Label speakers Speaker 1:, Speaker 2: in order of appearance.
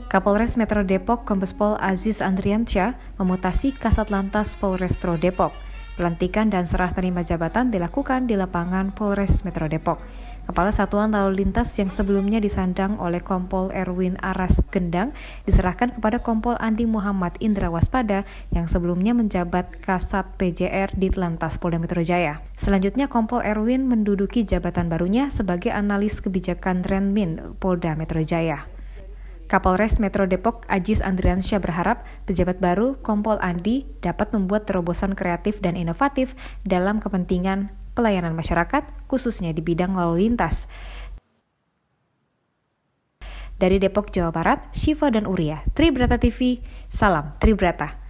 Speaker 1: Kapolres Metro Depok Kombes Pol Aziz Andriansyah memutasi Kasat Lantas Polrestro Depok. Pelantikan dan serah terima jabatan dilakukan di lapangan Polres Metro Depok. Kepala Satuan Lalu Lintas yang sebelumnya disandang oleh Kompol Erwin Aras Gendang diserahkan kepada Kompol Andi Muhammad Indra Waspada yang sebelumnya menjabat Kasat PJR di Lantas Polda Metro Jaya. Selanjutnya Kompol Erwin menduduki jabatan barunya sebagai analis kebijakan Renmin Polda Metro Jaya. Kapolres Metro Depok Aziz Andriansyah berharap pejabat baru Kompol Andi dapat membuat terobosan kreatif dan inovatif dalam kepentingan pelayanan masyarakat, khususnya di bidang lalu lintas. Dari Depok, Jawa Barat, Syifa dan Uria, Tribrata TV, salam Tribrata.